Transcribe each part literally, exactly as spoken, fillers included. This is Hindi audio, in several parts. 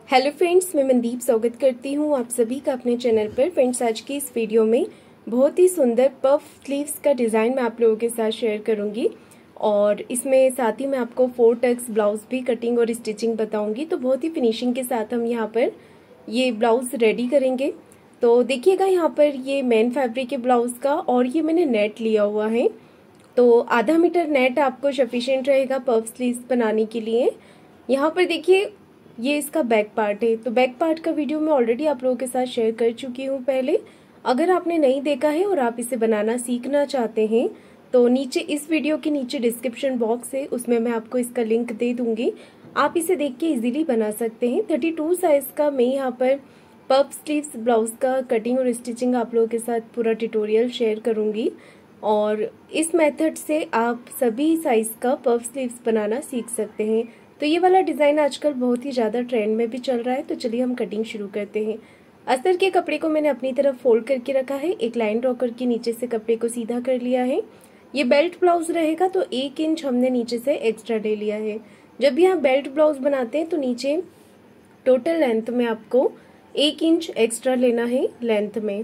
हेलो फ्रेंड्स, मैं मनदीप स्वागत करती हूँ आप सभी का अपने चैनल पर। फ्रेंड्स, आज की इस वीडियो में बहुत ही सुंदर पफ स्लीव्स का डिज़ाइन मैं आप लोगों के साथ शेयर करूँगी और इसमें साथ ही मैं आपको फोर टक्स ब्लाउज भी कटिंग और स्टिचिंग बताऊँगी। तो बहुत ही फिनिशिंग के साथ हम यहाँ पर ये ब्लाउज रेडी करेंगे। तो देखिएगा, यहाँ पर ये मेन फैब्रिक है ब्लाउज का और ये मैंने नेट लिया हुआ है। तो आधा मीटर नेट आपको सफिशिएंट रहेगा पफ स्लीव्स बनाने के लिए। यहाँ पर देखिए, ये इसका बैक पार्ट है। तो बैक पार्ट का वीडियो मैं ऑलरेडी आप लोगों के साथ शेयर कर चुकी हूँ पहले। अगर आपने नहीं देखा है और आप इसे बनाना सीखना चाहते हैं तो नीचे इस वीडियो के नीचे डिस्क्रिप्शन बॉक्स है, उसमें मैं आपको इसका लिंक दे दूंगी। आप इसे देख के इजीली बना सकते हैं। थर्टी टू साइज का मैं यहाँ पर पफ स्लीव्स ब्लाउज का कटिंग और स्टिचिंग आप लोगों के साथ पूरा ट्यूटोरियल शेयर करूंगी और इस मेथड से आप सभी साइज का पफ स्लीव्स बनाना सीख सकते हैं। तो ये वाला डिज़ाइन आजकल बहुत ही ज़्यादा ट्रेंड में भी चल रहा है। तो चलिए हम कटिंग शुरू करते हैं। अस्तर के कपड़े को मैंने अपनी तरफ फोल्ड करके रखा है, एक लाइन ड्रॉ करके नीचे से कपड़े को सीधा कर लिया है। ये बेल्ट ब्लाउज रहेगा तो एक इंच हमने नीचे से एक्स्ट्रा ले लिया है। जब भी आप बेल्ट ब्लाउज बनाते हैं तो नीचे टोटल लेंथ में आपको एक इंच एक्स्ट्रा लेना है लेंथ में,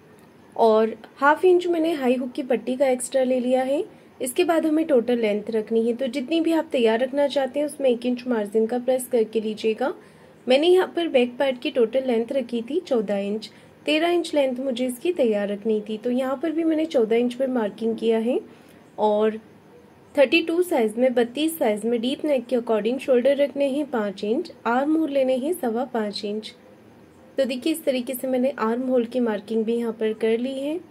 और हाफ इंच मैंने हाई हुक की पट्टी का एक्स्ट्रा ले लिया है। इसके बाद हमें टोटल लेंथ रखनी है। तो जितनी भी आप तैयार रखना चाहते हैं उसमें एक इंच मार्जिन का प्रेस करके लीजिएगा। मैंने यहाँ पर बैक पार्ट की टोटल लेंथ रखी थी चौदह इंच, तेरह इंच लेंथ मुझे इसकी तैयार रखनी थी। तो यहाँ पर भी मैंने चौदह इंच पर मार्किंग किया है और थर्टी टू साइज में बत्तीस साइज में डीप नेक के अकॉर्डिंग शोल्डर रखने हैं पाँच इंच, आर्म होल लेने हैं सवा पाँच इंच। तो देखिए, इस तरीके से मैंने आर्म होल की मार्किंग भी यहाँ पर कर ली है।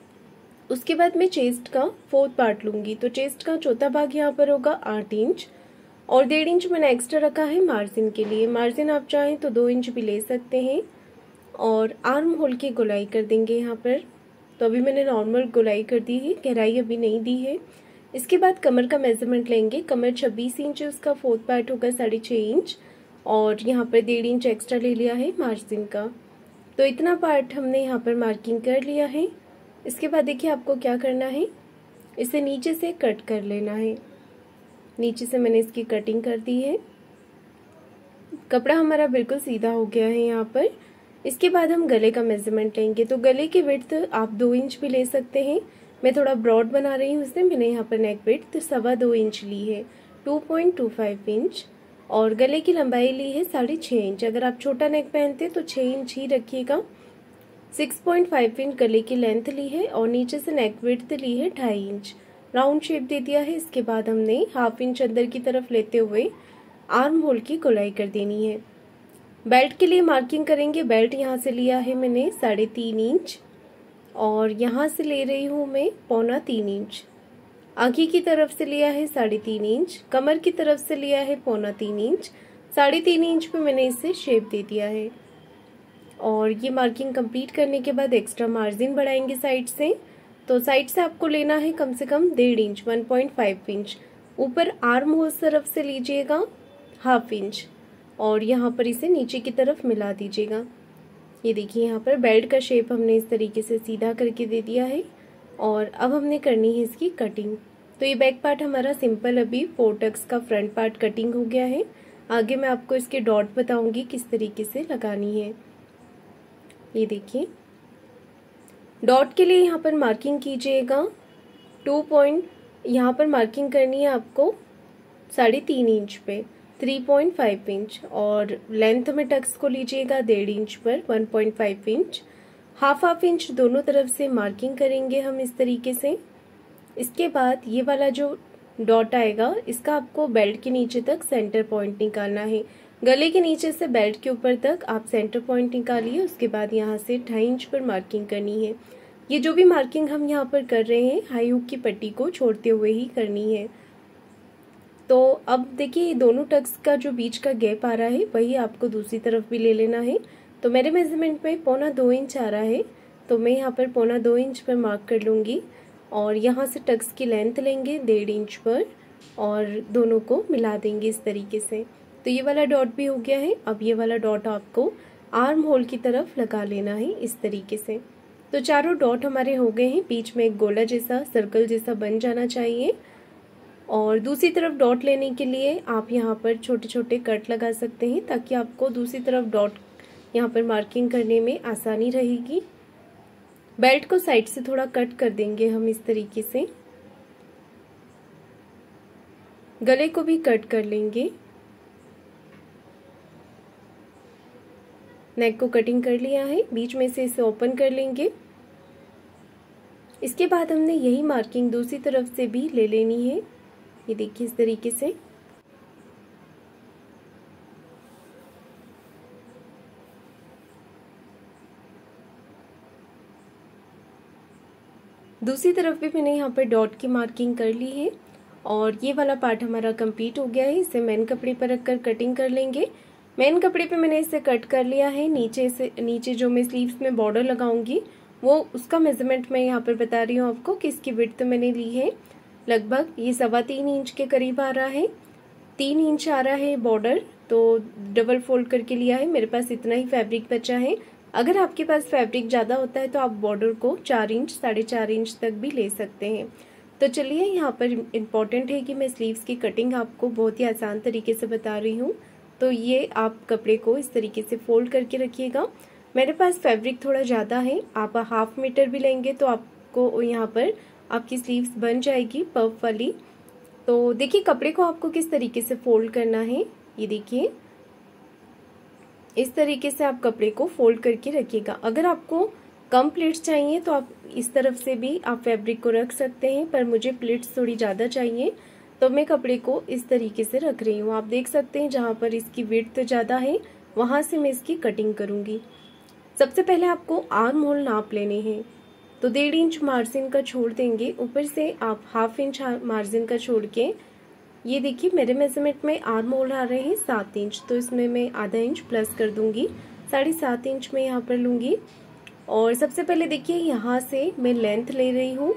उसके बाद मैं चेस्ट का फोर्थ पार्ट लूंगी। तो चेस्ट का चौथा भाग यहाँ पर होगा आठ इंच और डेढ़ इंच मैंने एक्स्ट्रा रखा है मार्जिन के लिए। मार्जिन आप चाहें तो दो इंच भी ले सकते हैं और आर्म होल की गोलाई कर देंगे यहाँ पर। तो अभी मैंने नॉर्मल गोलाई कर दी है, गहराई अभी नहीं दी है। इसके बाद कमर का मेजरमेंट लेंगे। कमर छब्बीस इंच है, उसका फोर्थ पार्ट होगा साढ़े छः इंच और यहाँ पर डेढ़ इंच एक्स्ट्रा ले लिया है मार्जिन का। तो इतना पार्ट हमने यहाँ पर मार्किंग कर लिया है। इसके बाद देखिए, आपको क्या करना है, इसे नीचे से कट कर लेना है। नीचे से मैंने इसकी कटिंग कर दी है। कपड़ा हमारा बिल्कुल सीधा हो गया है यहाँ पर। इसके बाद हम गले का मेजरमेंट लेंगे। तो गले की विड्थ आप दो इंच भी ले सकते हैं। मैं थोड़ा ब्रॉड बना रही हूँ इसलिए मैंने यहाँ पर नेक विड्थ तो सवा दो इंच ली है, two point two five inch. और गले की लंबाई ली है साढ़े छः इंच। अगर आप छोटा नेक पहनते हैं तो छः इंच ही रखिएगा। सिक्स पॉइंट फाइव इंच गले की लेंथ ली है और नीचे से नेक विड्थ ली है ढाई इंच। राउंड शेप दे दिया है। इसके बाद हमने हाफ इंच अंदर की तरफ लेते हुए आर्म होल की गोलाई कर देनी है। बेल्ट के लिए मार्किंग करेंगे। बेल्ट यहाँ से लिया है मैंने साढ़े तीन इंच और यहाँ से ले रही हूँ मैं पौना तीन इंच। आगे की तरफ से लिया है साढ़े तीन इंच, कमर की तरफ से लिया है पौना तीन इंच। साढ़े तीन इंच पे मैंने इसे शेप दे दिया है और ये मार्किंग कंप्लीट करने के बाद एक्स्ट्रा मार्जिन बढ़ाएंगे साइड से। तो साइड से आपको लेना है कम से कम डेढ़ इंच, वन पॉइंट फाइव इंच। ऊपर आर्म होल तरफ से लीजिएगा हाफ इंच और यहाँ पर इसे नीचे की तरफ मिला दीजिएगा। ये देखिए, यहाँ पर बेल्ट का शेप हमने इस तरीके से सीधा करके दे दिया है और अब हमने करनी है इसकी कटिंग। तो ये बैक पार्ट हमारा सिंपल अभी फोर टक्स का फ्रंट पार्ट कटिंग हो गया है। आगे मैं आपको इसके डॉट बताऊंगी किस तरीके से लगानी है। ये देखिए, डॉट के लिए यहाँ पर मार्किंग कीजिएगा टू पॉइंट, यहाँ पर मार्किंग करनी है आपको साढ़े तीन इंच पे थ्री पॉइंट फाइव इंच और लेंथ में टक्स को लीजिएगा डेढ़ इंच पर one point five inch. Half half inch दोनों तरफ से मार्किंग करेंगे हम इस तरीके से। इसके बाद ये वाला जो डॉट आएगा इसका आपको बेल्ट के नीचे तक सेंटर पॉइंट निकालना है। गले के नीचे से बेल्ट के ऊपर तक आप सेंटर पॉइंट निकालिए। उसके बाद यहाँ से ढाई इंच पर मार्किंग करनी है। ये जो भी मार्किंग हम यहाँ पर कर रहे हैं हाई हुक की पट्टी को छोड़ते हुए ही करनी है। तो अब देखिए, ये दोनों टक्स का जो बीच का गैप आ रहा है वही आपको दूसरी तरफ भी ले लेना है। तो मेरे मेजरमेंट में पौना दो इंच आ रहा है तो मैं यहाँ पर पौना दो इंच पर मार्क कर लूँगी और यहाँ से टक्स की लेंथ लेंगे डेढ़ इंच पर और दोनों को मिला देंगे इस तरीके से। तो ये वाला डॉट भी हो गया है। अब ये वाला डॉट आपको आर्म होल की तरफ लगा लेना है इस तरीके से। तो चारों डॉट हमारे हो गए हैं। बीच में एक गोला जैसा सर्कल जैसा बन जाना चाहिए और दूसरी तरफ डॉट लेने के लिए आप यहाँ पर छोटे छोटे कट लगा सकते हैं ताकि आपको दूसरी तरफ डॉट यहाँ पर मार्किंग करने में आसानी रहेगी। बेल्ट को साइड से थोड़ा कट कर देंगे हम इस तरीके से। गले को भी कट कर लेंगे। नेक को कटिंग कर लिया है, बीच में से इसे ओपन कर लेंगे। इसके बाद हमने यही मार्किंग दूसरी तरफ से भी ले लेनी है। ये देखिए इस तरीके से। दूसरी तरफ भी मैंने यहाँ पर डॉट की मार्किंग कर ली है और ये वाला पार्ट हमारा कंप्लीट हो गया है। इसे मेन कपड़े पर रखकर कटिंग कर लेंगे। मेन कपड़े पे मैंने इसे कट कर लिया है। नीचे से नीचे जो मैं स्लीव्स में बॉर्डर लगाऊंगी वो उसका मेजरमेंट मैं यहाँ पर बता रही हूँ आपको कि इसकी विड्थ मैंने ली है लगभग ये सवा तीन इंच के करीब आ रहा है। तीन इंच आ रहा है बॉर्डर, तो डबल फोल्ड करके लिया है। मेरे पास इतना ही फैब्रिक बचा है। अगर आपके पास फैब्रिक ज़्यादा होता है तो आप बॉर्डर को चार इंच साढ़े चार इंच तक भी ले सकते हैं। तो चलिए, यहाँ पर इम्पॉर्टेंट है कि मैं स्लीव्स की कटिंग आपको बहुत ही आसान तरीके से बता रही हूँ। तो ये आप कपड़े को इस तरीके से फोल्ड करके रखिएगा। मेरे पास फैब्रिक थोड़ा ज़्यादा है, आप हाफ मीटर भी लेंगे तो आपको यहाँ पर आपकी स्लीव्स बन जाएगी पफ वाली। तो देखिए कपड़े को आपको किस तरीके से फोल्ड करना है। ये देखिए इस तरीके से आप कपड़े को फोल्ड करके रखिएगा। अगर आपको कम प्लेट्स चाहिए तो आप इस तरफ से भी आप फैब्रिक को रख सकते हैं, पर मुझे प्लेट्स थोड़ी ज़्यादा चाहिए तो मैं कपड़े को इस तरीके से रख रही हूँ। आप देख सकते हैं जहाँ पर इसकी विड्थ ज़्यादा है वहाँ से मैं इसकी कटिंग करूँगी। सबसे पहले आपको आर्म होल नाप लेने हैं, तो डेढ़ इंच मार्जिन का छोड़ देंगे। ऊपर से आप हाफ इंच मार्जिन का छोड़ के, ये देखिए मेरे मेजरमेंट में आर्म होल आ रहे हैं सात इंच, तो इसमें मैं आधा इंच प्लस कर दूंगी, साढ़े सात इंच में यहाँ पर लूंगी। और सबसे पहले देखिए यहाँ से मैं लेंथ ले रही हूँ,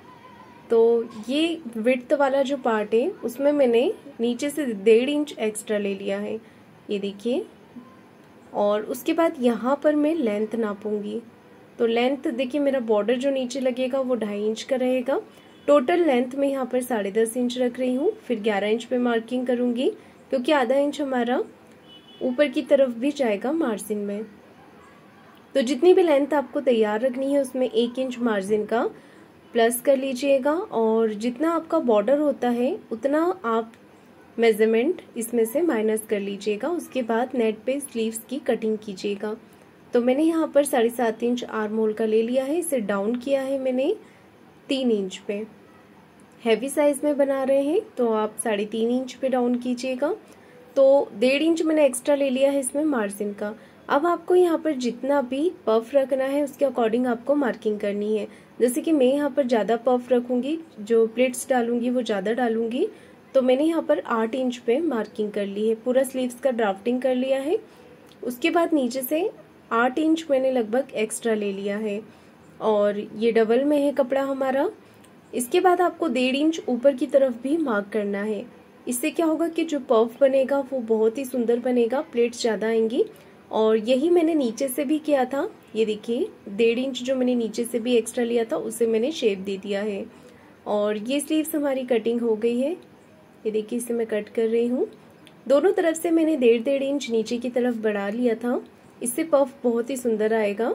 तो ये विड्थ वाला जो पार्ट है उसमें मैंने नीचे से डेढ़ इंच एक्स्ट्रा ले लिया है, ये देखिए। और उसके बाद यहाँ पर मैं लेंथ नापूंगी, तो लेंथ देखिए मेरा बॉर्डर जो नीचे लगेगा वो ढाई इंच का रहेगा। टोटल लेंथ में यहाँ पर साढ़े दस इंच रख रही हूँ, फिर ग्यारह इंच पे मार्किंग करूंगी क्योंकि आधा इंच हमारा ऊपर की तरफ भी जाएगा मार्जिन में। तो जितनी भी लेंथ आपको तैयार रखनी है उसमें एक इंच मार्जिन का प्लस कर लीजिएगा, और जितना आपका बॉर्डर होता है उतना आप मेजरमेंट इसमें से माइनस कर लीजिएगा। उसके बाद नेट पे स्लीव्स की कटिंग कीजिएगा। तो मैंने यहाँ पर साढ़े सात इंच आर्म होल का ले लिया है, इसे डाउन किया है मैंने तीन इंच पे। हैवी साइज में बना रहे हैं तो आप साढ़े तीन इंच पे डाउन कीजिएगा। तो डेढ़ इंच मैंने एक्स्ट्रा ले लिया है इसमें मार्जिन का। अब आपको यहाँ पर जितना भी पफ रखना है उसके अकॉर्डिंग आपको मार्किंग करनी है। जैसे कि मैं यहाँ पर ज़्यादा पफ रखूंगी, जो प्लेट्स डालूंगी वो ज़्यादा डालूंगी, तो मैंने यहाँ पर आठ इंच पे मार्किंग कर ली है। पूरा स्लीव्स का ड्राफ्टिंग कर लिया है। उसके बाद नीचे से आठ इंच मैंने लगभग एक्स्ट्रा ले लिया है, और ये डबल में है कपड़ा हमारा। इसके बाद आपको डेढ़ इंच ऊपर की तरफ भी मार्क करना है। इससे क्या होगा कि जो पफ बनेगा वो बहुत ही सुंदर बनेगा, प्लेट्स ज़्यादा आएंगी। और यही मैंने नीचे से भी किया था, ये देखिए डेढ़ इंच जो मैंने नीचे से भी एक्स्ट्रा लिया था उसे मैंने शेप दे दिया है। और ये स्लीव्स हमारी कटिंग हो गई है, ये देखिए इसे मैं कट कर रही हूँ। दोनों तरफ से मैंने डेढ़ डेढ़ इंच नीचे की तरफ बढ़ा लिया था, इससे पफ बहुत ही सुंदर आएगा।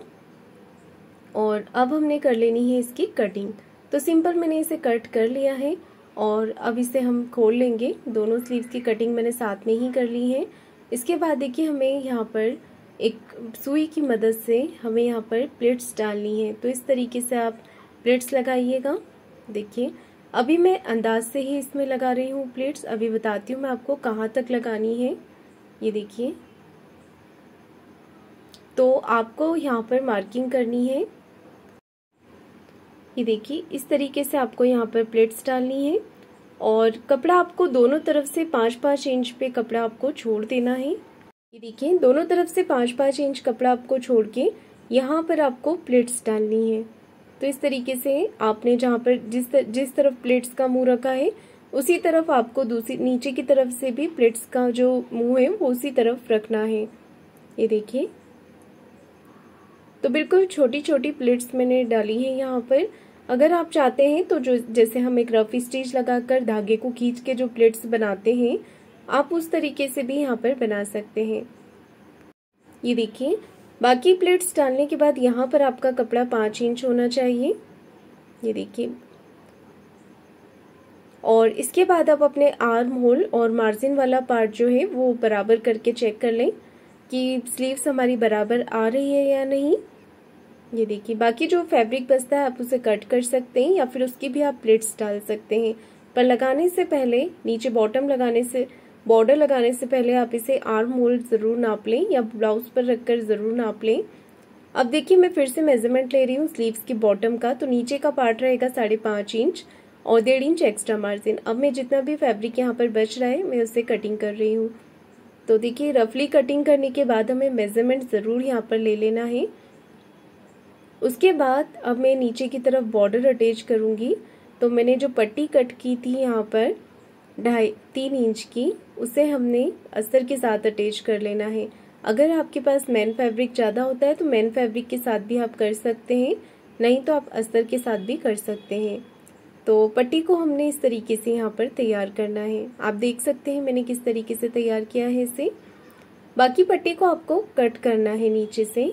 और अब हमने कर लेनी है इसकी कटिंग। तो सिंपल मैंने इसे कट कर लिया है और अब इसे हम खोल लेंगे। दोनों स्लीव्स की कटिंग मैंने साथ में ही कर ली है। इसके बाद देखिए हमें यहाँ पर एक सुई की मदद से हमें यहाँ पर प्लेट्स डालनी है, तो इस तरीके से आप प्लेट्स लगाइएगा। देखिए अभी मैं अंदाज से ही इसमें लगा रही हूँ प्लेट्स, अभी बताती हूँ मैं आपको कहाँ तक लगानी है। ये देखिए, तो आपको यहाँ पर मार्किंग करनी है। ये देखिए इस तरीके से आपको यहाँ पर प्लेट्स डालनी है, और कपड़ा आपको दोनों तरफ से पाँच पाँच इंच पे कपड़ा आपको छोड़ देना है। ये देखिए दोनों तरफ से पाँच पाँच इंच कपड़ा आपको छोड़ के यहाँ पर आपको प्लेट्स डालनी है। तो इस तरीके से आपने जहाँ पर जिस तर, जिस तरफ प्लेट्स का मुंह रखा है उसी तरफ आपको दूसरी नीचे की तरफ से भी प्लेट्स का जो मुंह है वो उसी तरफ रखना है। ये देखिए, तो बिल्कुल छोटी छोटी प्लेट्स मैंने डाली है यहाँ पर। अगर आप चाहते हैं तो जो जैसे हम एक रफ स्टिच लगाकर धागे को खींच के जो प्लेट्स बनाते हैं, आप उस तरीके से भी यहाँ पर बना सकते हैं। ये देखिए, बाकी प्लेट्स डालने के बाद यहाँ पर आपका कपड़ा पाँच इंच होना चाहिए। ये देखिए, और इसके बाद आप अपने आर्म होल और मार्जिन वाला पार्ट जो है वो बराबर करके चेक कर लें कि स्लीव्स हमारी बराबर आ रही है या नहीं। ये देखिए, बाकी जो फैब्रिक बचता है आप उसे कट कर सकते हैं या फिर उसकी भी आप प्लेट्स डाल सकते हैं। पर लगाने से पहले, नीचे बॉटम लगाने से, बॉर्डर लगाने से पहले आप इसे आर्म होल जरूर नाप लें या ब्लाउज पर रखकर जरूर नाप लें। अब देखिए, मैं फिर से मेजरमेंट ले रही हूँ स्लीव्स की बॉटम का। तो नीचे का पार्ट रहेगा साढ़े पाँच इंच और डेढ़ इंच एक्स्ट्रा मार्जिन। अब मैं जितना भी फैब्रिक यहाँ पर बच रहा है मैं उसे कटिंग कर रही हूँ। तो देखिए, रफली कटिंग करने के बाद हमें मेजरमेंट जरूर यहाँ पर ले लेना है। उसके बाद अब मैं नीचे की तरफ बॉर्डर अटैच करूंगी। तो मैंने जो पट्टी कट की थी यहाँ पर ढाई तीन इंच की, उसे हमने अस्तर के साथ अटैच कर लेना है। अगर आपके पास मैन फैब्रिक ज़्यादा होता है तो मैन फैब्रिक के साथ भी आप कर सकते हैं, नहीं तो आप अस्तर के साथ भी कर सकते हैं। तो पट्टी को हमने इस तरीके से यहाँ पर तैयार करना है। आप देख सकते हैं मैंने किस तरीके से तैयार किया है इसे। बाकी पट्टी को आपको कट करना है नीचे से।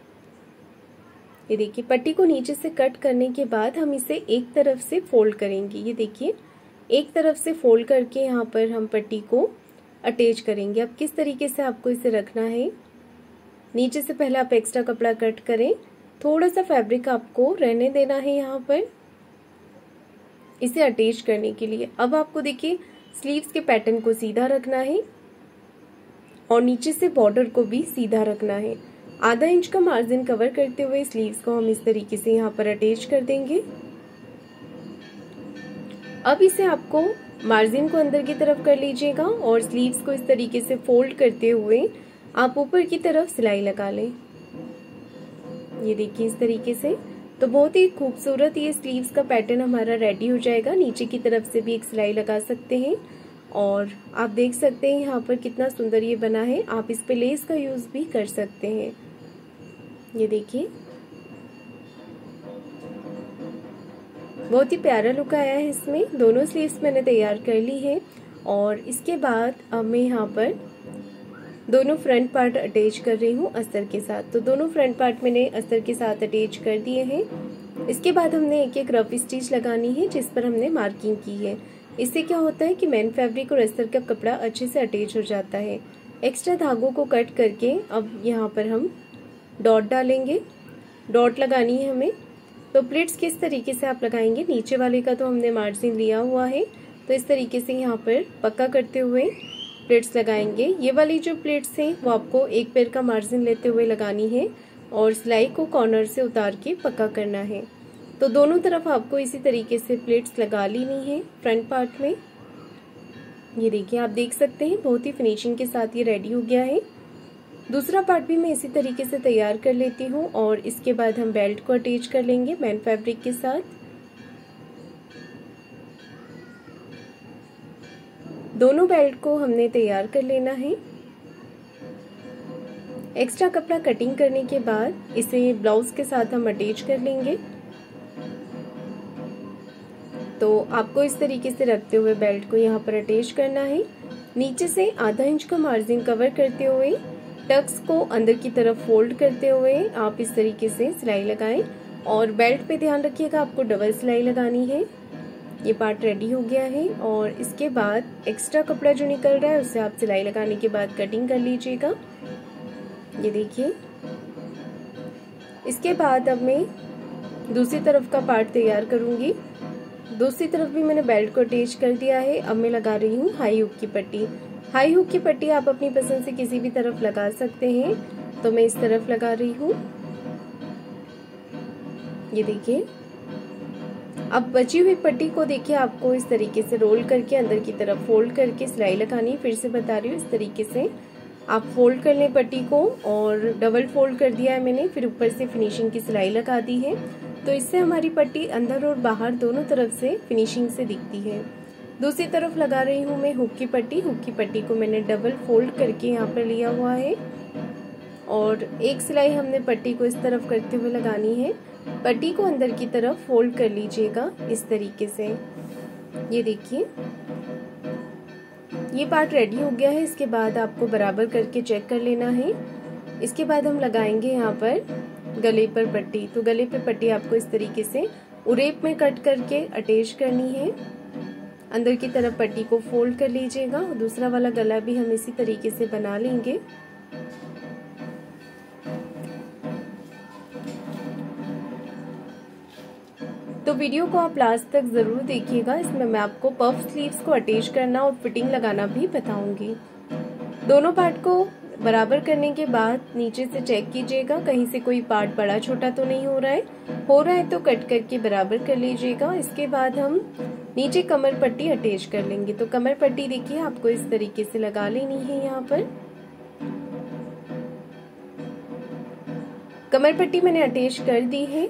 ये देखिए, पट्टी को नीचे से कट करने के बाद हम इसे एक तरफ से फोल्ड करेंगे। ये देखिए, एक तरफ से फोल्ड करके यहाँ पर हम पट्टी को अटैच करेंगे। अब किस तरीके से आपको इसे रखना है, नीचे से पहले आप एक्स्ट्रा कपड़ा कट करें, थोड़ा सा फैब्रिक आपको रहने देना है यहाँ पर इसे अटैच करने के लिए। अब आपको देखिए, स्लीव्स के पैटर्न को सीधा रखना है और नीचे से बॉर्डर को भी सीधा रखना है। आधा इंच का मार्जिन कवर करते हुए स्लीव्स को हम इस तरीके से यहाँ पर अटैच कर देंगे। अब इसे आपको मार्जिन को अंदर की तरफ कर लीजिएगा और स्लीव्स को इस तरीके से फोल्ड करते हुए आप ऊपर की तरफ सिलाई लगा लें। ये देखिए, इस तरीके से। तो बहुत ही खूबसूरत ये स्लीव्स का पैटर्न हमारा रेडी हो जाएगा। नीचे की तरफ से भी एक सिलाई लगा सकते हैं और आप देख सकते हैं यहाँ पर कितना सुंदर ये बना है। आप इस पे लेस का यूज भी कर सकते हैं। ये देखिए, बहुत ही प्यारा लुक आया है इसमें। दोनों स्लीव्स मैंने तैयार कर ली है और इसके बाद अब मैं यहाँ पर दोनों फ्रंट पार्ट अटैच कर रही हूँ अस्तर के साथ। तो दोनों फ्रंट पार्ट मैंने अस्तर के साथ अटैच कर दिए हैं। इसके बाद हमने एक एक रफ स्टिच लगानी है जिस पर हमने मार्किंग की है। इससे क्या होता है कि मैन फैब्रिक और अस्तर का कपड़ा अच्छे से अटैच हो जाता है। एक्स्ट्रा धागों को कट करके अब यहाँ पर हम डॉट डालेंगे। डॉट लगानी है हमें। तो प्लेट्स किस तरीके से आप लगाएंगे, नीचे वाले का तो हमने मार्जिन लिया हुआ है, तो इस तरीके से यहाँ पर पक्का करते हुए प्लेट्स लगाएंगे। ये वाली जो प्लेट्स हैं वो आपको एक पैर का मार्जिन लेते हुए लगानी है और सिलाई को कॉर्नर से उतार के पक्का करना है। तो दोनों तरफ आपको इसी तरीके से प्लेट्स लगा लेनी है फ्रंट पार्ट में। ये देखिए, आप देख सकते हैं बहुत ही फिनिशिंग के साथ ये रेडी हो गया है। दूसरा पार्ट भी मैं इसी तरीके से तैयार कर लेती हूँ और इसके बाद हम बेल्ट को अटैच कर लेंगे मैन फैब्रिक के साथ। दोनों बेल्ट को हमने तैयार कर लेना है। एक्स्ट्रा कपड़ा कटिंग करने के बाद इसे ब्लाउज के साथ हम अटैच कर लेंगे। तो आपको इस तरीके से रखते हुए बेल्ट को यहाँ पर अटैच करना है। नीचे से आधा इंच का मार्जिन कवर करते हुए टक्स को अंदर की तरफ फोल्ड करते हुए आप इस तरीके से सिलाई लगाएं और बेल्ट पे ध्यान रखिएगा आपको डबल सिलाई लगानी है। ये पार्ट रेडी हो गया है और इसके बाद एक्स्ट्रा कपड़ा जो निकल रहा है उसे आप सिलाई लगाने के बाद कटिंग कर लीजिएगा। ये देखिए, इसके बाद अब मैं दूसरी तरफ का पार्ट तैयार करूंगी। दूसरी तरफ भी मैंने बेल्ट को अटैच कर दिया है। अब मैं लगा रही हूँ हाई हुक की पट्टी। हाई हुक की पट्टी आप अपनी पसंद से किसी भी तरफ लगा सकते हैं, तो मैं इस तरफ लगा रही हूँ। ये देखिए, अब बची हुई पट्टी को देखिए आपको इस तरीके से रोल करके अंदर की तरफ फोल्ड करके सिलाई लगानी। फिर से बता रही हूँ, इस तरीके से आप फोल्ड कर लें पट्टी को और डबल फोल्ड कर दिया है मैंने, फिर ऊपर से फिनिशिंग की सिलाई लगा दी है। तो इससे हमारी पट्टी अंदर और बाहर दोनों तरफ से फिनिशिंग से दिखती है। दूसरी तरफ लगा रही हूँ मैं हुक की पट्टी। हुक की पट्टी को मैंने डबल फोल्ड करके यहाँ पर लिया हुआ है और एक सिलाई हमने पट्टी को इस तरफ करते हुए लगानी है। पट्टी को अंदर की तरफ फोल्ड कर लीजिएगा इस तरीके से। ये देखिए ये पार्ट रेडी हो गया है। इसके बाद आपको बराबर करके चेक कर लेना है। इसके बाद हम लगाएंगे यहाँ पर गले पर पट्टी। तो गले पे पट्टी आपको इस तरीके से उरेप में कट करके अटैच करनी है। अंदर की तरफ पट्टी को फोल्ड कर लीजिएगा और दूसरा वाला गला भी हम इसी तरीके से बना लेंगे। तो वीडियो को आप लास्ट तक जरूर देखिएगा। इसमें मैं आपको पफ स्लीव्स को अटैच करना और फिटिंग लगाना भी बताऊंगी। दोनों पार्ट को बराबर करने के बाद नीचे से चेक कीजिएगा, कहीं से कोई पार्ट बड़ा छोटा तो नहीं हो रहा है। हो रहा है तो कट करके बराबर कर लीजिएगा। इसके बाद हम नीचे कमर पट्टी अटैच कर लेंगे। तो कमर पट्टी देखिए आपको इस तरीके से लगा लेनी है। यहाँ पर कमर पट्टी मैंने अटैच कर दी है।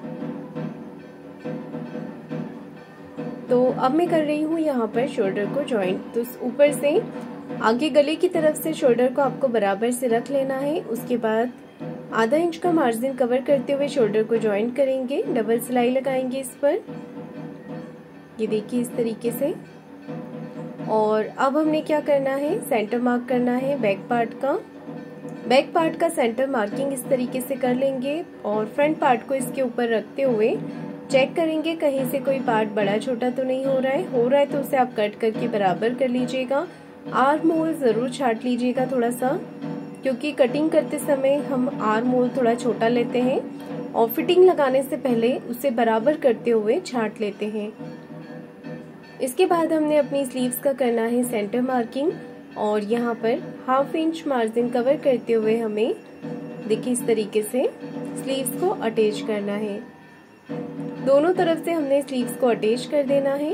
तो अब मैं कर रही हूँ यहाँ पर शोल्डर को ज्वाइंट। तो ऊपर से आगे गले की तरफ से शोल्डर को आपको बराबर से रख लेना है। उसके बाद आधा इंच का मार्जिन कवर करते हुए शोल्डर को ज्वाइंट करेंगे। डबल सिलाई लगाएंगे इस पर, ये देखिए इस तरीके से। और अब हमने क्या करना है, सेंटर मार्क करना है बैक पार्ट का। बैक पार्ट का सेंटर मार्किंग इस तरीके से कर लेंगे और फ्रंट पार्ट को इसके ऊपर रखते हुए चेक करेंगे कहीं से कोई पार्ट बड़ा छोटा तो नहीं हो रहा है। हो रहा है तो उसे आप कट करके बराबर कर लीजिएगा। आर्म होल जरूर छाट लीजिएगा थोड़ा सा, क्योंकि कटिंग करते समय हम आर्म होल थोड़ा छोटा लेते हैं और फिटिंग लगाने से पहले उसे बराबर करते हुए छाट लेते हैं। इसके बाद हमने अपनी स्लीव्स का करना है सेंटर मार्किंग और यहाँ पर हाफ इंच मार्जिन कवर करते हुए हमें देखिए इस तरीके से स्लीव्स को अटैच करना है। दोनों तरफ से हमने स्लीव्स को अटैच कर देना है।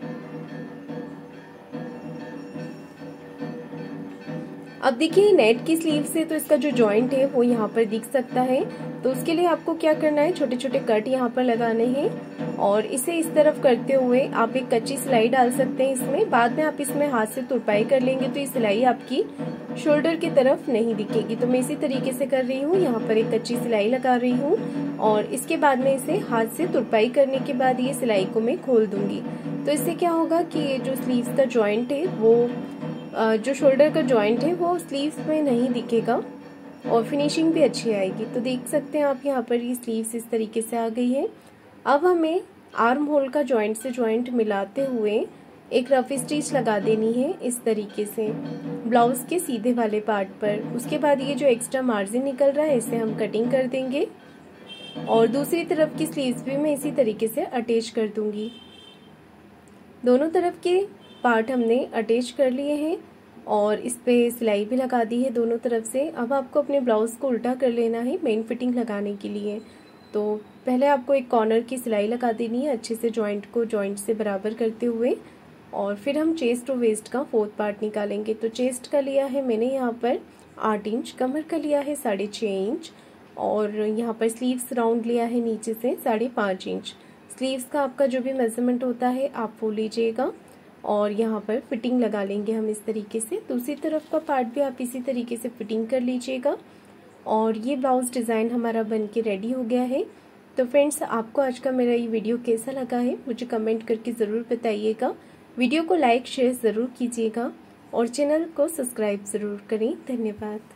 अब देखिए नेट की स्लीव से तो इसका जो जॉइंट है वो यहाँ पर दिख सकता है। तो उसके लिए आपको क्या करना है, छोटे छोटे कट यहाँ पर लगाने हैं और इसे इस तरफ करते हुए आप एक कच्ची सिलाई डाल सकते हैं इसमें। बाद में आप इसमें हाथ से तुरपाई कर लेंगे तो ये सिलाई आपकी शोल्डर की तरफ नहीं दिखेगी। तो मैं इसी तरीके से कर रही हूँ, यहाँ पर एक कच्ची सिलाई लगा रही हूँ और इसके बाद में इसे हाथ से तुरपाई करने के बाद ये सिलाई को मैं खोल दूंगी। तो इससे क्या होगा कि ये जो स्लीव्स का जॉइंट है वो जो शोल्डर का जॉइंट है वो स्लीव्स में नहीं दिखेगा और फिनिशिंग भी अच्छी आएगी। तो देख सकते हैं आप यहाँ पर ये स्लीव्स इस तरीके से आ गई है। अब हमें आर्म होल का जॉइंट से जॉइंट मिलाते हुए एक रफ स्टिच लगा देनी है इस तरीके से ब्लाउज के सीधे वाले पार्ट पर। उसके बाद ये जो एक्स्ट्रा मार्जिन निकल रहा है इसे हम कटिंग कर देंगे और दूसरी तरफ की स्लीव्स भी मैं इसी तरीके से अटैच कर दूंगी। दोनों तरफ के पार्ट हमने अटैच कर लिए हैं और इस पे सिलाई भी लगा दी है दोनों तरफ से। अब आपको अपने ब्लाउज को उल्टा कर लेना है मेन फिटिंग लगाने के लिए। तो पहले आपको एक कॉर्नर की सिलाई लगा देनी है अच्छे से जॉइंट को जॉइंट से बराबर करते हुए और फिर हम चेस्ट और वेस्ट का फोर्थ पार्ट निकालेंगे। तो चेस्ट का लिया है मैंने यहाँ पर आठ इंच, कमर का लिया है साढ़े छः इंच और यहाँ पर स्लीव्स राउंड लिया है नीचे से साढ़े पाँच इंच। स्लीव्स का आपका जो भी मेजरमेंट होता है आप वो लीजिएगा और यहाँ पर फिटिंग लगा लेंगे हम इस तरीके से। दूसरी तरफ का पार्ट भी आप इसी तरीके से फिटिंग कर लीजिएगा और ये ब्लाउज डिज़ाइन हमारा बन के रेडी हो गया है। तो फ्रेंड्स, आपको आज का मेरा ये वीडियो कैसा लगा है मुझे कमेंट करके ज़रूर बताइएगा। वीडियो को लाइक शेयर ज़रूर कीजिएगा और चैनल को सब्सक्राइब ज़रूर करें। धन्यवाद।